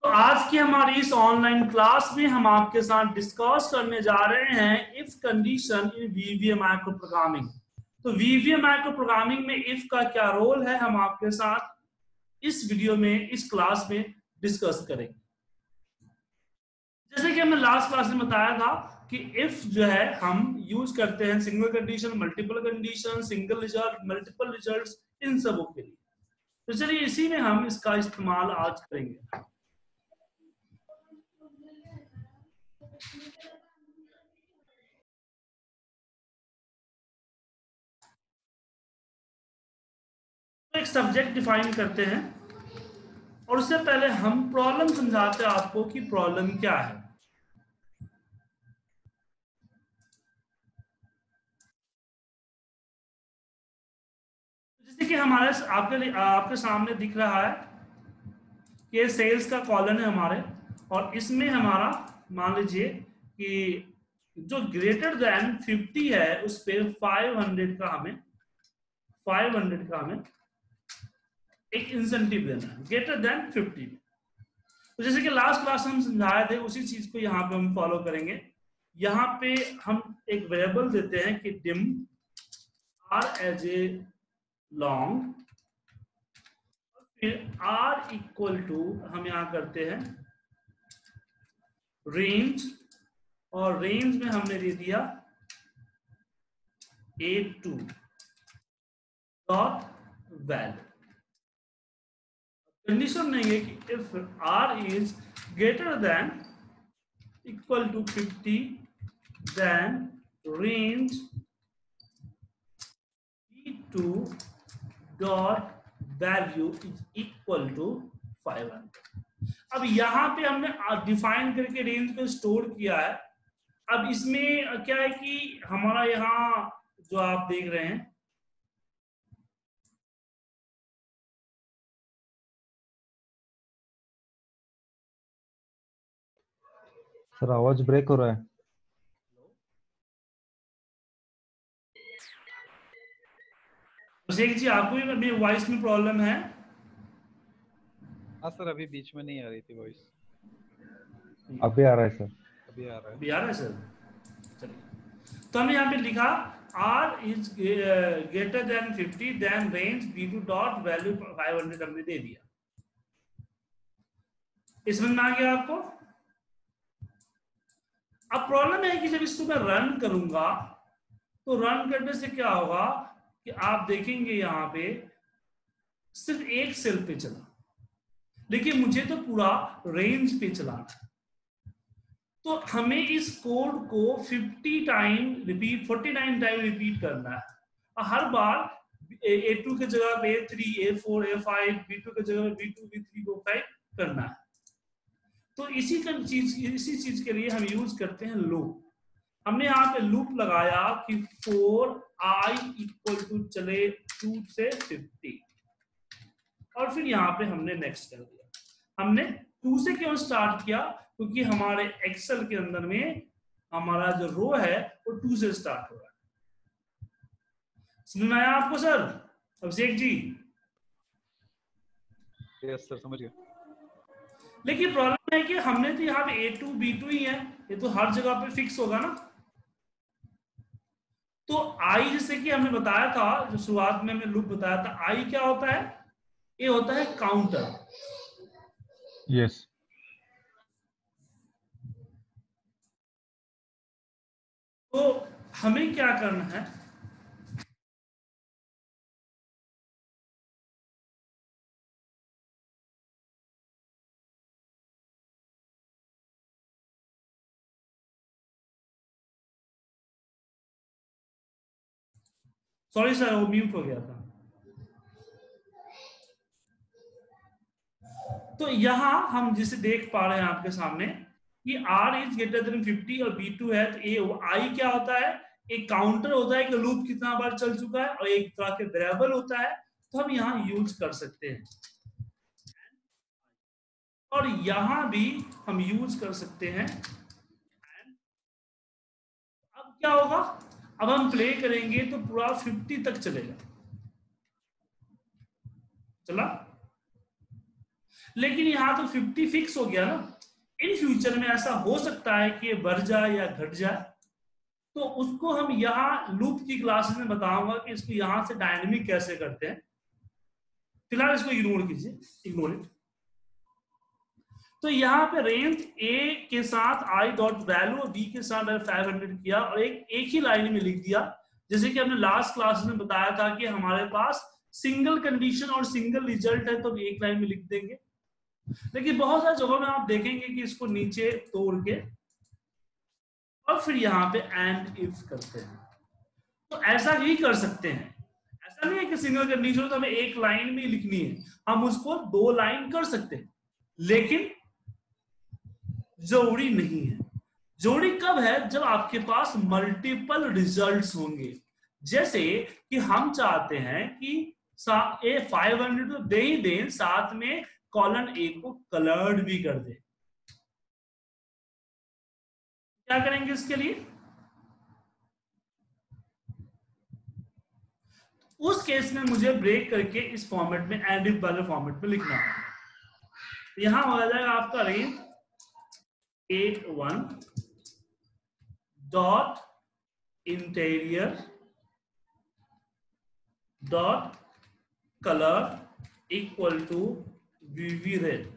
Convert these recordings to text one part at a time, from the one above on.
तो आज की हमारी इस ऑनलाइन क्लास में हम आपके साथ डिस्कस करने जा रहे हैं if condition in VBA micro programming. तो वीवीए माइक्रो प्रोग्रामिंग में इफ का क्या रोल है हम आपके साथ इस वीडियो में इस क्लास में डिस्कस करेंगे। जैसे कि हमने लास्ट क्लास में बताया था कि इफ जो है हम यूज करते हैं single condition, multiple condition, single result, multiple results, इन सबों के लिए। तो चलिए इसी में हम इसका इस्तेमाल आज करेंगे। तो एक सब्जेक्ट डिफाइन करते हैं और उससे पहले हम प्रॉब्लम समझाते हैं आपको कि प्रॉब्लम क्या है। जैसे कि हमारे आपके सामने दिख रहा है कि ये सेल्स का कॉलम है हमारे, और इसमें हमारा मान लीजिए कि जो ग्रेटर देन 50 है उस पे 500 का हमें एक इंसेंटिव देना है ग्रेटर देन 50। तो जैसे कि लास्ट क्लास हम समझाए थे उसी चीज को यहाँ पे हम फॉलो करेंगे। यहाँ पे हम एक वेरिएबल देते हैं कि dim R as a long, फिर आर इक्वल टू हम यहाँ करते हैं रेंज, और रेंज में हमने दे दिया A2 डॉट वैल्यू। कंडीशन नहीं है कि if R is greater than equal to 50 then range B2 dot value is equal to 500। अब यहां पे हमने डिफाइन करके रेंज को स्टोर किया है। अब इसमें क्या है कि हमारा यहाँ जो आप देख रहे हैं सर आवाज ब्रेक हो रहा है। अभिषेक जी आपको भी अभी वॉइस में प्रॉब्लम है? हाँ सर, अभी बीच में नहीं आ रही थी वॉइस। अभी आ रहा है सर। अभी आ रहा है। अभी आ रहा है सर। चलिए, तो हमने यहाँ पे लिखा R is greater than 50 then range B2 dot value 500 हमने दे दिया। इस समझ में आ गया आपको? अब प्रॉब्लम है कि जब इसको मैं रन करूंगा तो रन करने से क्या होगा कि आप देखेंगे यहाँ पे सिर्फ एक सेल पे चला, लेकिन मुझे तो पूरा रेंज पे चलाना है। तो हमें इस कोड को 49 टाइम रिपीट करना है, और हर बार A2 के जगह पे A3, A4, A5, B2 के जगह पे B2, B3, B5 करना है। तो इसी चीज के लिए हम यूज करते हैं लूप। हमने यहाँ पे लूप लगाया कि 4i इक्वल टू चले 2 से 50, और फिर यहाँ पे हमने नेक्स्ट कर दिया। हमने 2 से क्यों स्टार्ट किया? क्योंकि हमारे एक्सेल के अंदर में हमारा जो रो है वो 2 से स्टार्ट हो रहा है। समझ में आया आपको sir? Abhishek ji? Yes sir, समझ गया। लेकिन प्रॉब्लम है कि हमने तो यहाँ पे A2 B2 ही है, ये तो हर जगह पे फिक्स होगा ना। तो आई जैसे कि हमने बताया था, जो शुरुआत में हमने लूप बताया था, आई क्या होता है? ये होता है काउंटर। यस। तो हमें क्या करना है, सॉरी सर वो म्यूट हो गया था। तो यहां हम जिसे देख पा रहे हैं आपके सामने कि R इज ग्रेटर देन 50 और B2 है, तो ये आई क्या होता है? एक काउंटर होता है कि लूप कितना बार चल चुका है, और एक तरह के वेरिएबल होता है, तो हम यहाँ यूज कर सकते हैं। और यहां भी हम यूज कर सकते हैं। अब क्या होगा? अब हम प्ले करेंगे तो पूरा 50 तक चलेगा, चला। लेकिन यहाँ तो 50 फिक्स हो गया ना। इन फ्यूचर में ऐसा हो सकता है कि ये बढ़ जाए या घट जाए, तो उसको हम यहाँ लूप की क्लासेस में बताऊंगा कि इसको यहां से डायनेमिक कैसे करते हैं। फिलहाल इसको इग्नोर कीजिए, इग्नोर इट। तो यहाँ पे रेंज ए के साथ आई डॉट वैल्यू और बी के साथ 500 किया और एक ही लाइन में लिख दिया। जैसे कि हमने लास्ट क्लास में बताया था कि हमारे पास सिंगल कंडीशन और सिंगल रिजल्ट है, तो एक लाइन में लिख देंगे। लेकिन बहुत सारी जगहों में आप देखेंगे कि इसको नीचे तोड़ के और फिर यहाँ पे एंड इफ करते हैं, तो ऐसा ही कर सकते हैं। ऐसा नहीं है कि सिंगल कंडीशन तो हमें एक लाइन में लिखनी है, हम उसको 2 लाइन कर सकते हैं, लेकिन जरूरी नहीं है। जरूरी कब है? जब आपके पास मल्टीपल रिजल्ट्स होंगे। जैसे कि हम चाहते हैं कि ए 500 तो दे ही दें, साथ में कॉलन ए को कलर्ड भी कर दे। क्या करेंगे इसके लिए? उस केस में मुझे ब्रेक करके इस फॉर्मेट में एंड इफ वाले फॉर्मेट में लिखना है। यहां हो जाएगा आपका range A1 dot interior dot colour equal to VV red.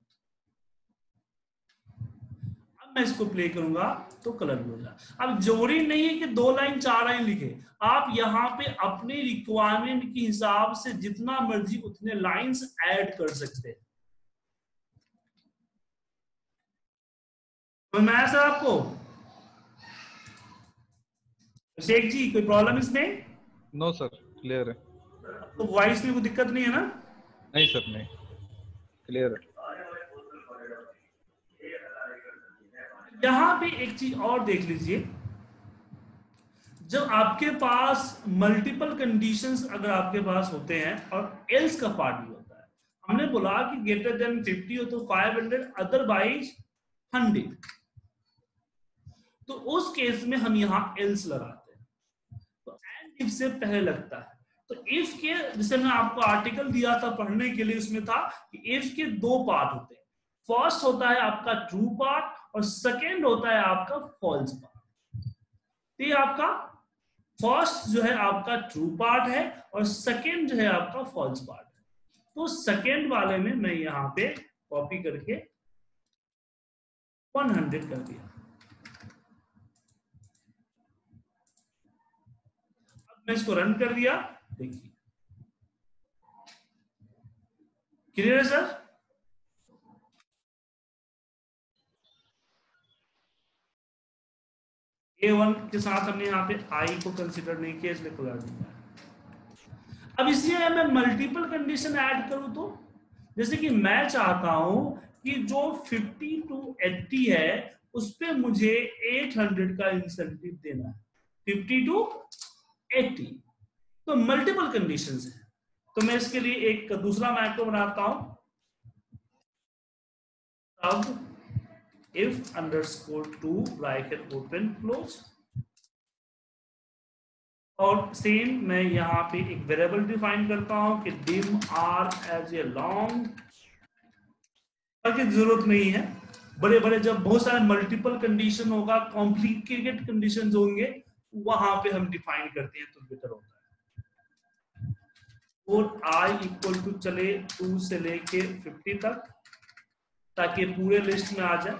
अब मैं इसको प्ले करूंगा तो कलर भी हो जाए। अब जरूरी नहीं है कि 2 लाइन 4 लाइन लिखे, आप यहां पे अपने रिक्वायरमेंट के हिसाब से जितना मर्जी उतने लाइंस ऐड कर सकते हैं। तो मैं सर आपको शेख जी कोई प्रॉब्लम इसमें? नो सर, क्लियर है। तो वॉइस में कोई दिक्कत नहीं है ना? नहीं सर, नहीं, क्लियर है। यहां पे एक चीज और देख लीजिए, जब आपके पास मल्टीपल कंडीशंस अगर आपके पास होते हैं और एल्स का पार्ट भी होता है, हमने बोला कि ग्रेटर देन 50 हो तो 500 अदरवाइज 100, तो उस केस में हम यहां एल्स लगाते हैं। तो एंड इफ से पहले लगता है। तो इफ के, जैसे मैं आपको आर्टिकल दिया था पढ़ने के लिए, उसमें था कि इफ के 2 पार्ट होते हैं। फर्स्ट होता है आपका ट्रू पार्ट और सेकेंड होता है आपका फॉल्स पार्ट। तो ये आपका फर्स्ट जो है आपका ट्रू पार्ट है और सेकेंड जो है आपका फॉल्स पार्ट है। तो सेकेंड वाले में मैं यहां पे कॉपी करके 100 कर दिया। अब मैं इसको रन कर दिया, देखिए क्लियर है सर? A1 के साथ हमने यहाँ पे आई को कंसिडर नहीं किया, इसलिए कलर नहीं आया। अब इसलिए मैं मल्टीपल कंडीशन ऐड करूं तो, जैसे कि मैं चाहता हूं कि जो 50 to 80 है उस पे मुझे 800 का इंसेंटिव देना है, 50 to 80। तो मल्टीपल कंडीशंस है, तो मैं इसके लिए एक दूसरा मैक्रो बनाता हूं। अब if underscore 2 bracket open close, और सेम मैं यहाँ पे एक वेरिएबल डिफाइन करता हूं कि dim r as a long, ताकि जरूरत नहीं है। बड़े बड़े जब बहुत सारे मल्टीपल कंडीशन होगा, कॉम्प्लिकेटेड कंडीशन होंगे, वहां पे हम डिफाइन करते हैं तो बेटर होता है। और i इक्वल टू चले 2 से लेके 50 तक, ताकि पूरे लिस्ट में आ जाए।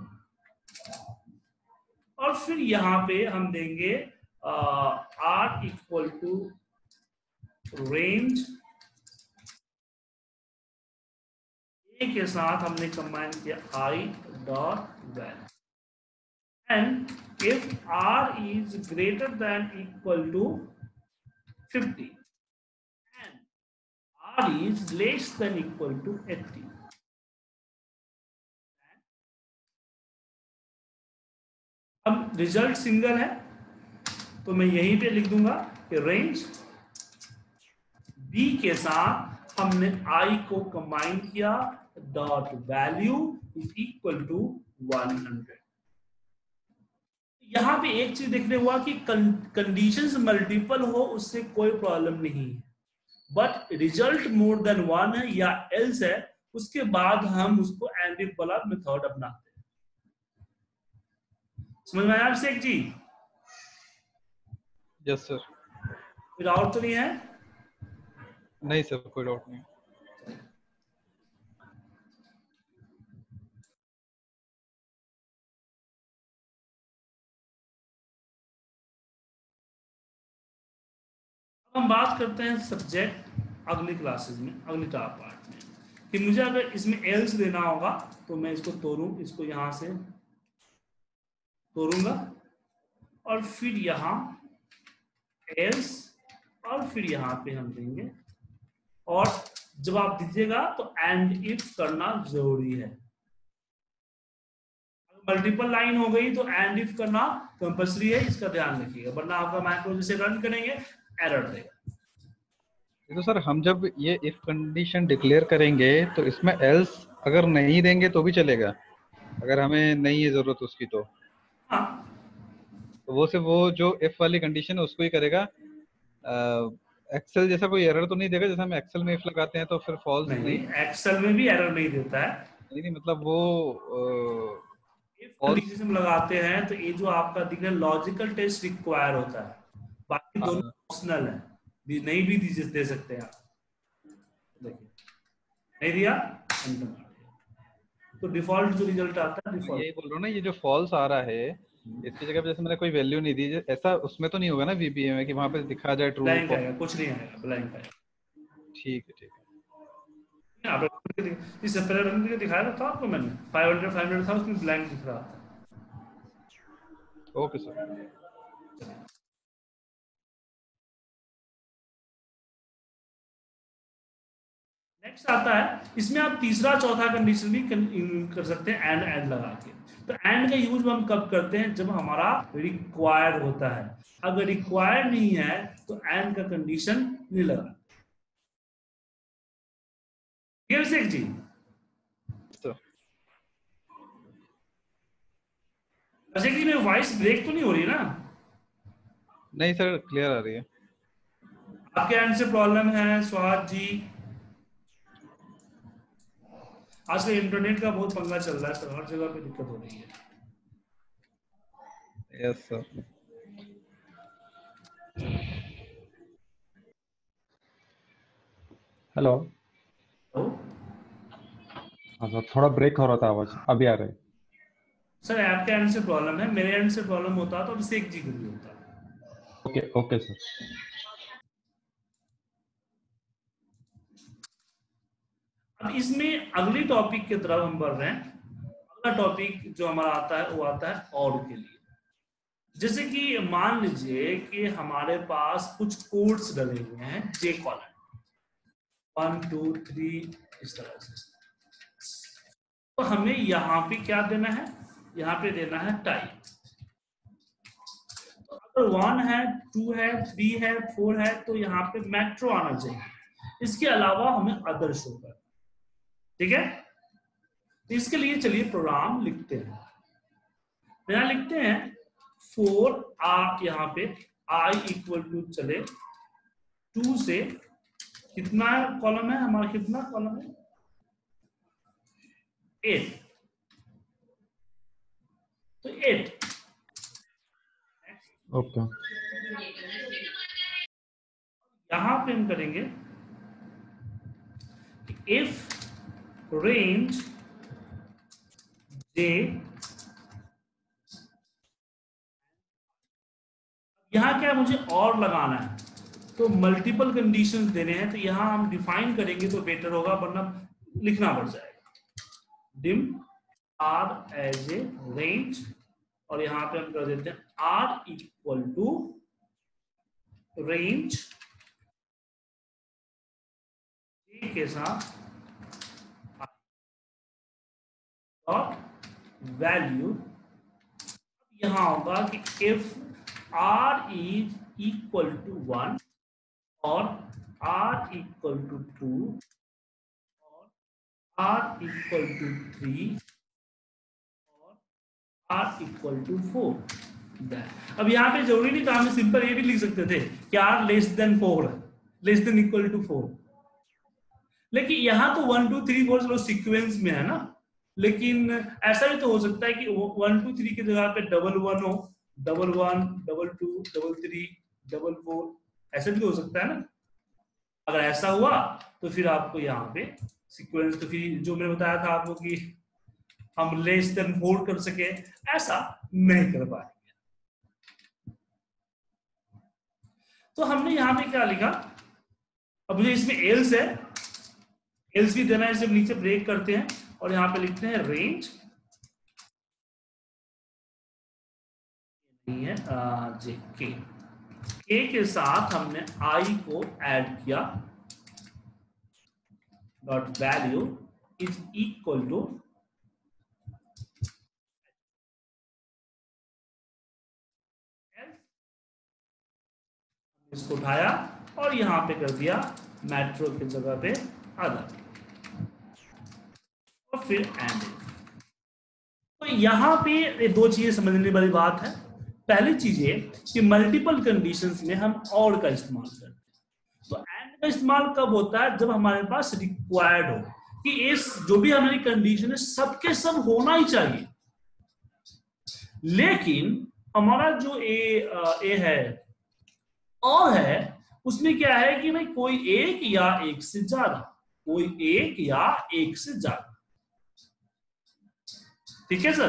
और फिर यहां पे हम देंगे r equal to range A के साथ हमने कंबाइन किया i dot value, and if r is greater than equal to 50 and r is less than equal to 80। अब रिजल्ट सिंगल है तो मैं यहीं पे लिख दूंगा कि रेंज बी के साथ हमने आई को कंबाइन किया, dot value is equal to 100। यहां पे एक चीज देखने हुआ कि कंडीशंस मल्टीपल हो उससे कोई प्रॉब्लम नहीं है, बट रिजल्ट मोर देन 1 है या एल्स है उसके बाद हम उसको एंड इफ वाला मेथड अपनाते हैं। समझ में आया अभिषेक जी? Yes sir. कोई डाउट तो नहीं है? नहीं सर, कोई डाउट नहीं। हम बात करते हैं सब्जेक्ट अगली क्लासेस में, अगली पार्ट में, कि मुझे अगर इसमें एल्स देना होगा तो मैं इसको तोड़ूं, इसको यहां से तोड़ूंगा और फिर यहां एल्स और फिर यहां पे हम देंगे, और जब आप दीजिएगा तो एंड इफ करना जरूरी है। मल्टीपल लाइन हो गई तो एंड इफ करना कंपल्सरी है, इसका ध्यान रखिएगा, वरना आपका माइक्रो जैसे रन करेंगे एरर देगा। तो सर हम जब ये इफ कंडीशन डिक्लेयर करेंगे तो इसमें एल्स अगर नहीं देंगे तो भी चलेगा, अगर हमें नहीं है जरूरत उसकी तो? हाँ, तो वो सिर्फ वो जो इफ वाली कंडीशन है उसको ही करेगा, एक्सेल जैसा कोई एरर तो नहीं देगा? जैसे हम एक्सेल में इफ लगाते हैं तो फिर फॉल्स नहीं, एक्सेल में भी एरर नहीं देता है। नहीं मतलब वो इफ कंडीशन हम लगाते हैं तो ये जो आपका दिख रहा है लॉजिकल टेस्ट रिक्वायर होता है, बाकी दोनों ऑप्शनल है, नहीं भी दे सकते हैं आप। देखिए नहीं दिया, एंटर मार दिया, तो डिफॉल्ट जो रिजल्ट आता है डिफॉल्ट। यही बोल रहा हूँ ना, ये जो फॉल्स आ रहा है इसकी जगह पे जैसे मैंने कोई वैल्यू नहीं दी, ऐसा उसमें तो नहीं होगा ना वीबीए में कि वहां पे दिखा जाए ट्रू? ब्लैंक आएगा, कुछ नहीं आएगा, ब्लैंक आएगा। ठीक है, ठीक है। इससे पहले रन करके दिखाया था आपको मैंने, 500 था उसमें ब्लैंक दिख रहा था। Okay sir. नेक्स्ट आता है, इसमें आप तीसरा चौथा कंडीशन भी कर सकते हैं एंड लगा के। तो एंड का यूज हम कब करते हैं? जब हमारा रिक्वायर्ड होता है। अगर रिक्वायर्ड नहीं है तो एंड का कंडीशन नहीं लगा। अभिषेक जी, अभिषेक जी, मेरी वॉइस ब्रेक तो नहीं हो रही ना? नहीं सर, क्लियर आ रही है। आपके एंड से प्रॉब्लम है स्वाद जी? आजकल इंटरनेट का बहुत पंगा चल रहा है सर, हर जगह पे दिक्कत हो रही है। Yes sir. हेलो। तो हाँ सर, थोड़ा ब्रेक हो रहा था आवाज, अभी आ रहा है। सर आपके एंड से प्रॉब्लम है, मेरे एंड से प्रॉब्लम होता तो अभिषेक जी को भी होता। Okay okay sir. अब इसमें अगली टॉपिक की तरफ हम बढ़ रहे हैं। अगला टॉपिक जो हमारा आता है वो आता है और के लिए। जैसे कि मान लीजिए कि हमारे पास कुछ कोड्स डले हुए हैं जे कॉलम 1 2 3 इस तरह से, तो हमें यहाँ पे क्या देना है? यहाँ पे देना है टाइप। तो अगर 1 है 2 है 3 है 4 है तो यहाँ पे मेट्रो आना चाहिए, इसके अलावा हमें अदर शो करना। ठीक है, तो इसके लिए चलिए प्रोग्राम लिखते हैं। यहाँ लिखते हैं 4 यहाँ पे i इक्वल टू चले 2 से कितना कॉलम है हमारा, कितना कॉलम है? 8। तो 8 ओके। यहां पे हम करेंगे इफ रेंज जे, यहां क्या मुझे और लगाना है, तो मल्टीपल कंडीशंस देने हैं, तो यहां हम डिफाइन करेंगे तो बेटर होगा, वरना लिखना पड़ जाएगा। Dim R as a range, और यहां पे हम कर देते हैं आर इक्वल टू रेंज के साथ डॉट वैल्यू। यहां होगा कि if R is equal to 1 और आर इक्वल टू 2 और आर इक्वल टू 3 और आर इक्वल टू 4। अब यहाँ पे जरूरी नहीं था, हमें सिंपल ये भी लिख सकते थे कि R less than 4, less than equal to 4, लेकिन यहाँ तो 1 2 3 4 चलो सीक्वेंस में है ना, लेकिन ऐसा भी तो हो सकता है कि 1 2 3 की जगह पे 1 1 हो, 1 1 2 2 3 4 4, ऐसा भी तो हो सकता है ना। अगर ऐसा हुआ तो फिर आपको यहाँ पे सीक्वेंस, तो फिर जो मैंने बताया था आपको कि हम लेस देन 4 कर सके, ऐसा नहीं कर पाएंगे। तो हमने यहाँ पे क्या लिखा, अब मुझे इसमें एल्स है, एल्स भी देना है, जब नीचे ब्रेक करते हैं और यहाँ पे लिखते हैं रेंज, नहीं है जे के के साथ हमने आई को ऐड किया, dot value is equal to इसको उठाया और यहां पे कर दिया मेट्रो की जगह पे अदर, और फिर एंड। तो यहां पे ये दो चीजें समझने वाली बात है। पहली चीज ये कि मल्टीपल कंडीशंस में हम और का इस्तेमाल करते हैं। तो एंड का इस्तेमाल कब होता है, जब हमारे पास रिक्वायर्ड हो कि इस जो भी हमारी कंडीशन है सबके सब होना ही चाहिए। लेकिन हमारा जो ए है और है, उसमें क्या है कि भाई कोई एक या एक से ज्यादा, कोई एक या एक से ज्यादा। ठीक है सर?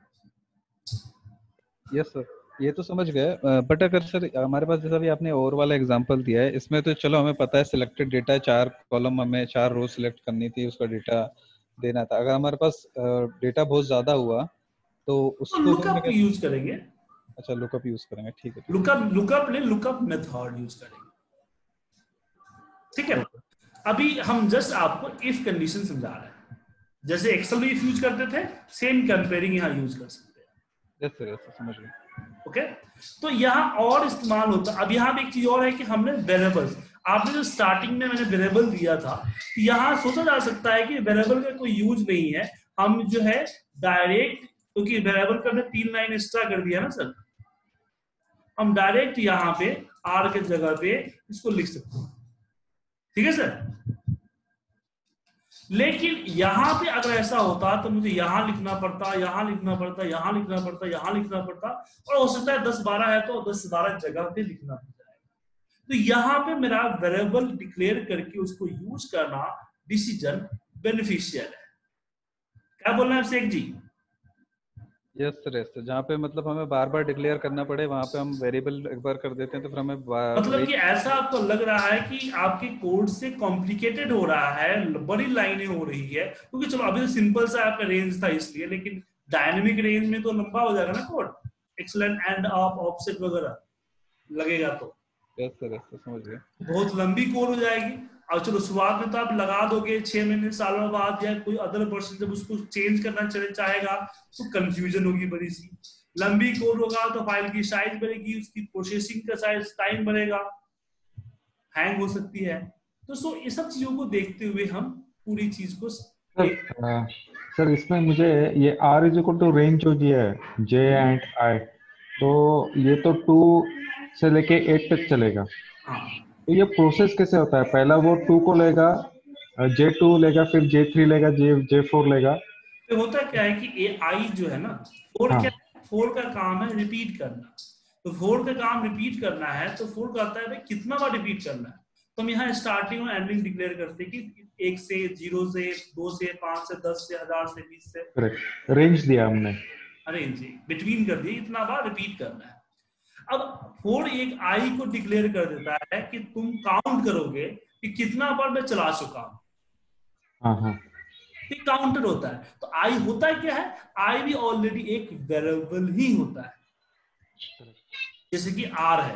यस सर, ये तो समझ गए। बट अगर सर हमारे पास जैसा भी आपने और वाला एग्जांपल दिया है, इसमें तो चलो हमें पता है सिलेक्टेड डेटा 4 कॉलम, हमें 4 रो सिलेक्ट करनी थी, उसका डेटा देना था। अगर हमारे पास डेटा बहुत ज्यादा हुआ तो तो उसको फिर लुकअप यूज करेंगे। अच्छा लुकअप यूज करेंगे, ठीक है। लुकअप नहीं, लुकअप मेथड यूज करेंगे। ठीक है। अभी हम जस्ट आपको इफ कंडीशन समझा रहे हैं, जैसे एक्सेल में इफ यूज करते थे, सेम कंपेयरिंग यहां यूज कर सकते हैं। यस सर, समझ गए। ओके, तो यहाँ और इस्तेमाल होता। अब यहाँ पे एक चीज और है कि हमने वेरिएबल्स, आपने जो स्टार्टिंग में मैंने वेरिएबल दिया था, यहाँ सोचा जा सकता है कि वेरिएबल का कोई यूज नहीं है, हम जो है डायरेक्ट, क्योंकि वेरिएबल का हमने 3 लाइन एक्स्ट्रा कर दिया ना सर, हम डायरेक्ट यहाँ पे आर के जगह पे इसको लिख सकते हैं। ठीक है सर? लेकिन यहां पे अगर ऐसा होता तो मुझे यहां लिखना पड़ता, यहां लिखना पड़ता, यहां लिखना पड़ता, यहां लिखना पड़ता, और हो सकता है 10-12 है तो 10-12 जगह पे लिखना पड़ता है। तो यहां पे मेरा वेरिएबल डिक्लेयर करके उसको यूज करना डिसीजन बेनिफिशियल है। क्या बोलना है शेख जी? यस सर, जहाँ पे मतलब हमें बार बार डिक्लेयर करना पड़े, वहां पे हम वेरिएबल एक बार कर देते हैं तो फिर हमें मतलब कि ऐसा आपको लग रहा है कि आपके कोड से कॉम्प्लिकेटेड हो रहा है, बड़ी लाइनें हो रही है, क्योंकि चलो अभी तो सिंपल सा आपका रेंज था इसलिए, लेकिन डायनेमिक रेंज में तो लंबा हो जाएगा ना code, excellent end of offset वगैरह लगेगा तो यस सर, समझ गए। बहुत लंबी कोड हो जाएगी। और चलो शुरुआत में तो आप लगा दोगे, 6 महीने सालों बाद या कोई अदर पर्सन जब उसको चेंज करना चाहेगा तो कंफ्यूजन होगी बड़ी सी। लंबी कोड होगा तो फाइल की साइज बढ़ेगी, उसकी प्रोसेसिंग का साइज टाइम बढ़ेगा, हैंग हो सकती है। तो सो ये सब चीजों को देखते हुए हम पूरी चीज को सर इसमें मुझे ये R is equal to range जो दिया है जे एंड आई, तो ये तो 2 से लेके 8 तक चलेगा। हाँ, तो ये प्रोसेस कैसे होता है, पहला वो 2 को लेगा, J2 लेगा, फिर J3 लेगा, J4 लेगा। तो होता क्या है कि ए आई जो है ना, फोर हाँ क्या, फोर का काम है रिपीट करना। तो फोर का काम रिपीट करना है, तो फोर कहता है भाई कितना बार रिपीट करना है। तो हम यहाँ स्टार्टिंग और एंडिंग डिक्लेयर करते हैं कि 1 से 0 से 2 से 5 से 10 से 1000 से 20 से, करेक्ट, रेंज दिया हमने। अरे जी बिटवीन कर दिए, इतना बार रिपीट करना है। अब फोर एक आई को डिक्लेयर कर देता है कि तुम काउंट करोगे कि कितना बार मैं चला चुका हूं। हाँ हाँ, काउंटर होता है। तो आई होता है क्या है, आई भी ऑलरेडी एक वेरिएबल ही होता है, जैसे कि आर है।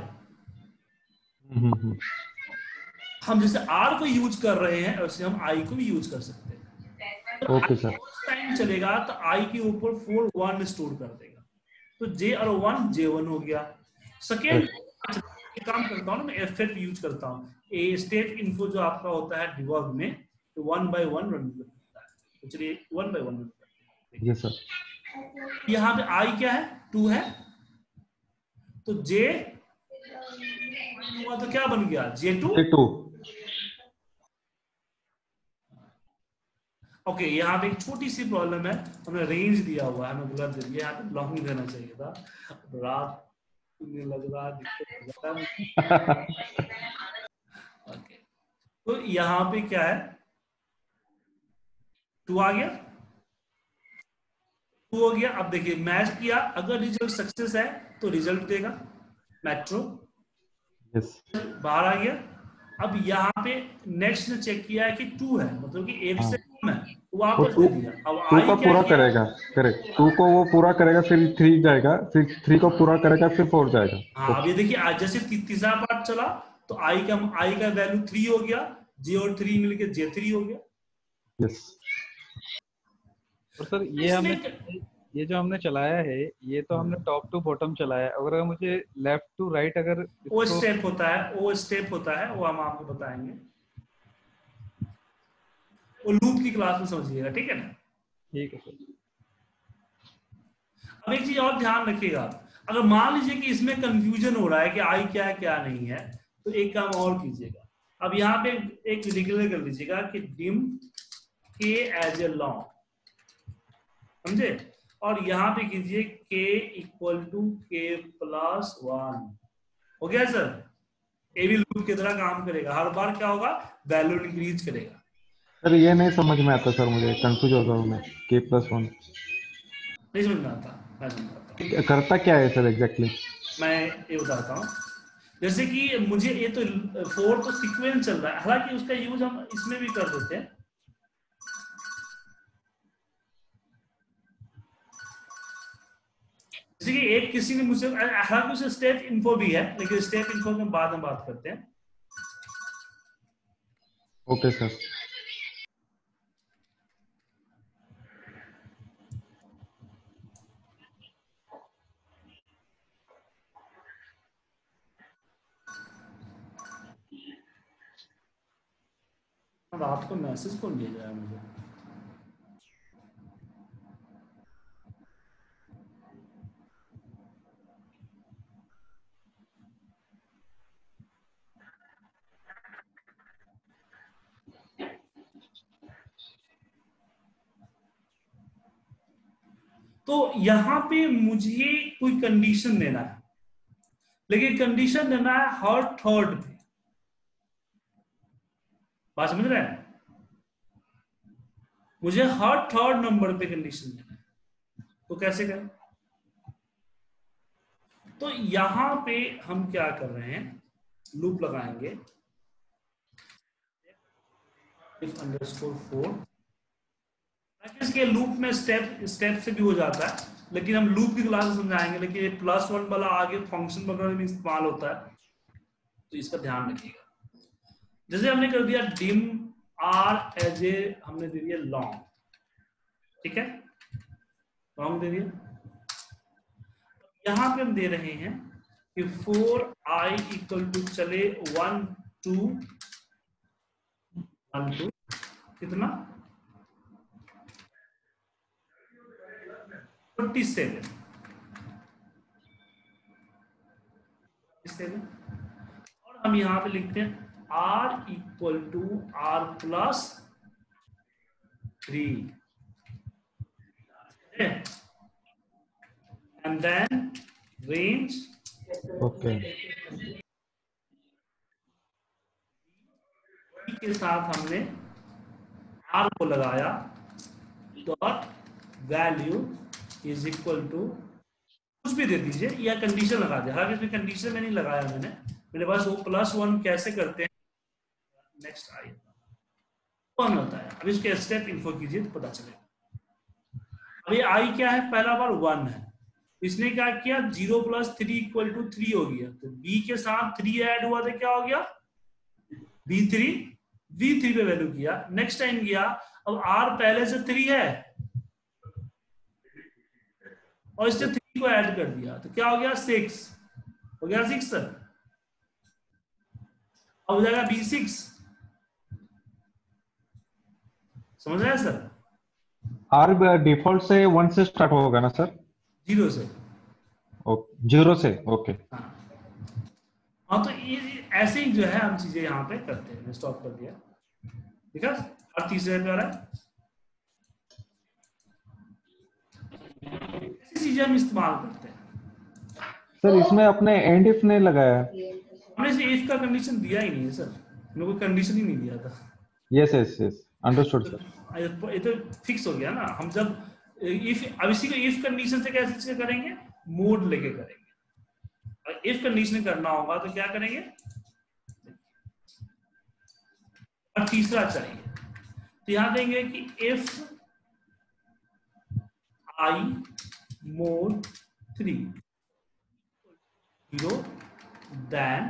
हम जैसे आर को यूज कर रहे हैं वैसे हम आई को भी यूज कर सकते हैं। तो ओके सर। टाइम चलेगा तो आई के ऊपर 4 1 स्टोर कर देगा, तो जे और 1 J1 हो गया। सेकेंड काम करता हूँ ना मैं, एफ यूज करता हूँ, ए स्टेट इन्फो जो आपका होता है डिबग में, तो 1 by 1 रन करता है। तो चलिए 1 by 1 रन करते हैं। Yes sir. यहाँ पे आई क्या है, 2 है, तो जे हुआ तो क्या बन गया, J2। J2 ओके यहाँ पे एक छोटी सी प्रॉब्लम है, हमने रेंज दिया हुआ है, हमें गलत दे दिया, यहाँ पे लॉन्ग देना चाहिए था, रात लग रहा है। ओके तो यहाँ पे क्या है, 2 आ गया, 2 हो गया। अब देखिए मैच किया, अगर रिजल्ट सक्सेस है तो रिजल्ट देगा मेट्रो, बाहर आ गया। अब यहाँ पे नेक्स्ट ने चेक किया है कि 2 है, मतलब कि 1 से कम है, तो वापस दे दिया। अब 2 आई का क्या पूरा किया, करेगा, करेक्ट, 2 को वो पूरा करेगा, फिर 3 जाएगा, फिर 3 को पूरा करेगा, फिर 4 जाएगा। हाँ अब ये देखिए आज जैसे तीसरा पार्ट चला तो आई का वैल्यू 3 हो गया, जे और 3 मिलके J3 हो गया। यस। और सर ये जो हमने चलाया है, ये तो हमने टॉप टू बॉटम चलाया है। अगर मुझे लेफ्ट टू राइट अगर वो स्टेप होता है, वो हम आपको बताएंगे, वो लूप की क्लास में समझिएगा, ठीक है ना। ठीक है सर। अब एक चीज और ध्यान रखिएगा, अगर मान लीजिए कि इसमें कंफ्यूजन हो रहा है कि आई क्या है क्या नहीं है, तो एक काम और कीजिएगा, अब यहाँ पे एक डिक्लेयर कर लीजिएगा कि डिम के एज ए लॉन्ग, समझे, और यहाँ पे कीजिए k इक्वल टू k+1। हो गया सर, ए भी लूप की तरह काम करेगा, हर बार क्या होगा, वैल्यू इंक्रीज करेगा। सर ये नहीं समझ में आता सर, मुझे कंफ्यूज हो गया हूँ मैं, k+1 नहीं समझ में आता, मैं समझाता हूँ। करता क्या है सर एग्जैक्टली? मैं ये बताता हूँ, जैसे कि मुझे ये तो 4 तो सीक्वेंस चल रहा है, हालांकि उसका यूज हम इसमें भी कर देते हैं। जैसे कि एक किसी ने मुझसे, हालांकि उसे स्टेप इन्फो भी है, लेकिन स्टेप इन्फो के बाद हम बात करते हैं। Okay sir. रात को मैसेज कौन भेज रहा है मुझे? तो यहां पे मुझे कोई कंडीशन देना है, लेकिन कंडीशन देना है हर थर्ड पे, बात समझ रहे हैं, मुझे हर थर्ड नंबर पे कंडीशन देना है, तो कैसे करें? तो यहां पे हम क्या कर रहे हैं, लूप लगाएंगे if underscore 4, इसके लूप में स्टेप से भी हो जाता है, लेकिन हम लूप की क्लास में समझाएंगे, लेकिन ये +1 वाला आगे फंक्शन वगैरह में इस्तेमाल होता है, तो इसका ध्यान रखिएगा। जैसे हमने कर दिया डिम आर एज ए, हमने दे दिया लॉन्ग, ठीक है, लॉन्ग दे दिया। यहां पे हम दे रहे हैं कि 4i इक्वल टू चले 1 2 कितना 47, और हम यहां पे लिखते हैं r equal to r+3 and then range, okay के साथ हमने r को लगाया, dot value is equal to कुछ भी दे दीजिए या कंडीशन लगा दिया, हालांकि इसमें कंडीशन में नहीं लगाया मैंने, मेरे पास वो +1 कैसे करते हैं, नेक्स्ट आई 1 होता है। अब इसके स्टेप इन्फो कीजिए तो पता चलेगा। अभी आई क्या है, पहला बार 1 है, इसने क्या किया 0 + 3 इक्वल टू 3 हो गया, तो b के साथ 3 ऐड हुआ तो क्या हो गया v3 पे वैल्यू किया, नेक्स्ट टाइम गया, अब r पहले से 3 है और इसने 3 को ऐड कर दिया, तो क्या हो गया 6 हो गया 6 सर, अब हो जाएगा b6, समझ रहे हैं सर? आर डिफॉल्ट से 1 से स्टार्ट होगा ना सर? 0 से, ओके 0 से, ओके। हाँ तो ये ऐसे ही जो है हम चीजें यहाँ पे करते हैं, स्टॉप कर दिया, ठीक है। और तीसरे पे आ रहा है चीजें हम इस्तेमाल करते हैं। सर इसमें अपने एंड इफ नहीं लगाया। हमने इसे इफ का कंडीशन दिया ही नहीं है सर, हमने कोई कंडीशन ही नहीं दिया था। Yes yes yes understood sir. ये तो फिक्स हो गया ना। हम जब इफ, अब इसी को इफ कंडीशन से कैसे करेंगे, मोड लेके करेंगे। इफ कंडीशन करना होगा तो क्या करेंगे, और तीसरा चाहिए तो यहां देंगे कि if I mod 3 0 then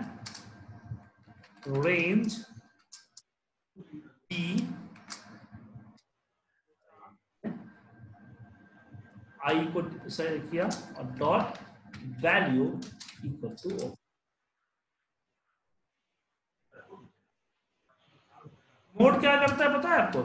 range b I को किया और dot value equal to O. Mod क्या करता है पता है आपको?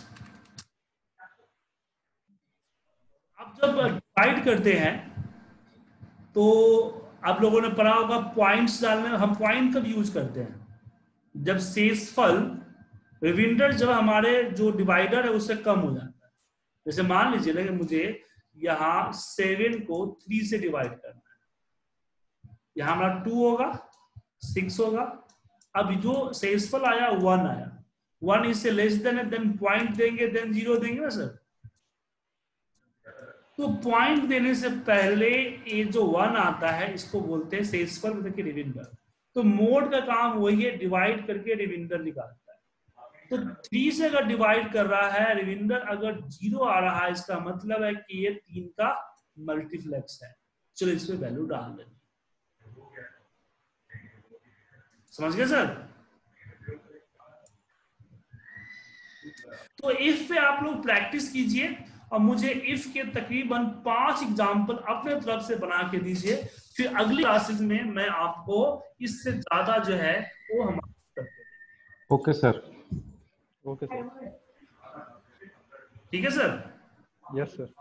आप जब डिवाइड करते हैं तो आप लोगों ने पढ़ा होगा पॉइंट्स डालने, हम पॉइंट कब यूज करते हैं, जब शेषफल रिमाइंडर जब हमारे जो डिवाइडर है उससे कम हो जाता है। जैसे मान लीजिए ना कि मुझे यहां 7 को 3 से डिवाइड करना है, यहां हमारा 2 होगा 6 होगा। अब जो शेषफल आया 1 आया, 1 इससे लेस देन है, देन पॉइंट देंगे, देन 0 देंगे ना सर। तो पॉइंट देने से पहले ये जो 1 आता है इसको बोलते हैं शेषफल मतलब कि रिमाइंडर। तो मोड का काम वही है, डिवाइड करके रिमाइंडर निकालता है। तो 3 से अगर डिवाइड कर रहा है, रिमाइंडर अगर 0 आ रहा है, इसका मतलब है कि ये 3 का मल्टीप्लेक्स है। चलो इस पे वैल्यू डाल देंगे। समझ गए सर? तो इफ पे आप लोग प्रैक्टिस कीजिए और मुझे इफ के तकरीबन 5 एग्जाम्पल अपने तरफ से बना के दीजिए। फिर अगली क्लासेस में मैं आपको इससे ज्यादा जो है वो हम करते हैं। Okay sir. Okay sir. ठीक है सर? Yes sir.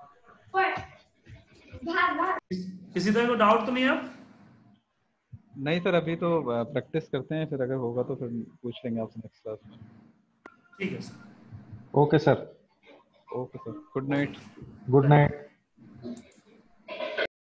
किसी तरह को डाउट तो नहीं है? अब नहीं सर, अभी तो प्रैक्टिस करते हैं, फिर अगर होगा तो फिर पूछ लेंगे आपसे नेक्स्ट क्लास में। ठीक है sir. Okay sir. Okay sir, good night. Good night.